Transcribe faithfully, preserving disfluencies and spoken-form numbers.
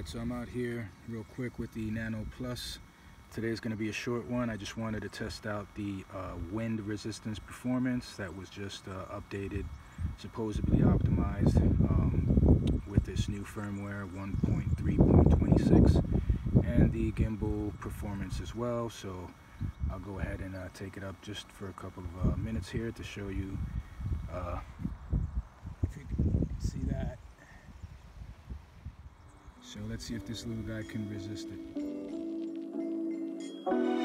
Alright, so I'm out here real quick with the Nano Plus. Today's going to be a short one. I just wanted to test out the uh, wind resistance performance that was just uh, updated, supposedly optimized um, with this new firmware one point three point twenty-six, and the gimbal performance as well. So I'll go ahead and uh, take it up just for a couple of uh, minutes here to show you uh, if you can see that. So let's see if this little guy can resist it.